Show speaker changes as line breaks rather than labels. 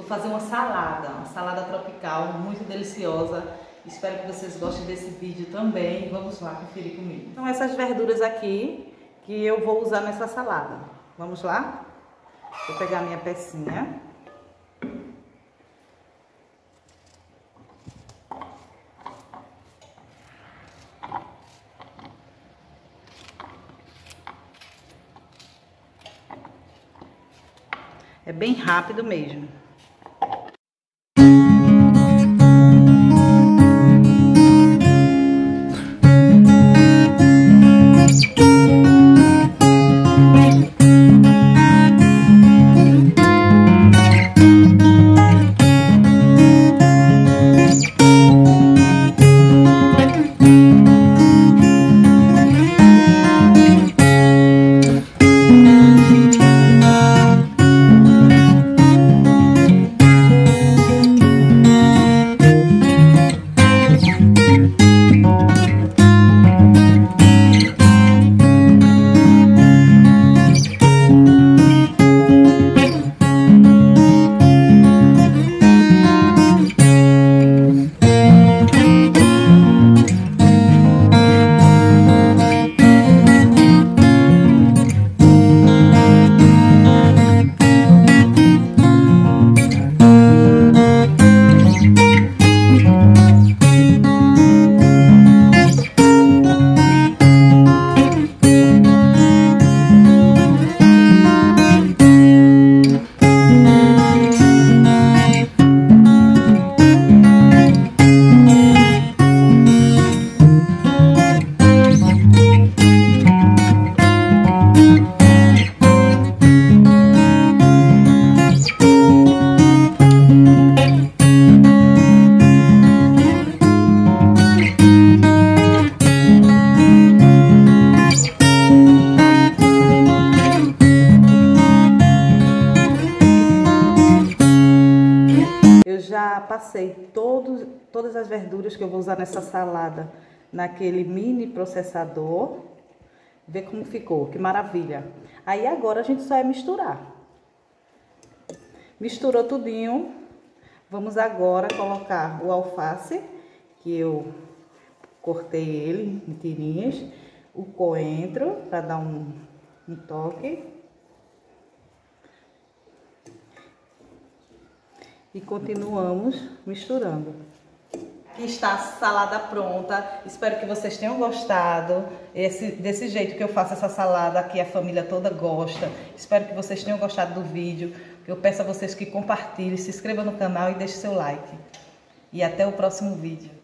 fazer uma salada tropical muito deliciosa. Espero que vocês gostem desse vídeo também. Vamos lá conferir comigo. Então essas verduras aqui que eu vou usar nessa salada. Vamos lá? Vou pegar minha pecinha. É bem rápido mesmo. Já passei todas as verduras que eu vou usar nessa salada naquele mini processador. Vê como ficou, que maravilha. Aí agora a gente só é misturar. Misturou tudinho. Vamos agora colocar o alface, que eu cortei ele em tirinhas. O coentro, para dar um toque. E continuamos misturando. Aqui está a salada pronta. Espero que vocês tenham gostado. Desse jeito que eu faço essa salada, aqui a família toda gosta. Espero que vocês tenham gostado do vídeo. Eu peço a vocês que compartilhem, se inscrevam no canal e deixem seu like. E até o próximo vídeo.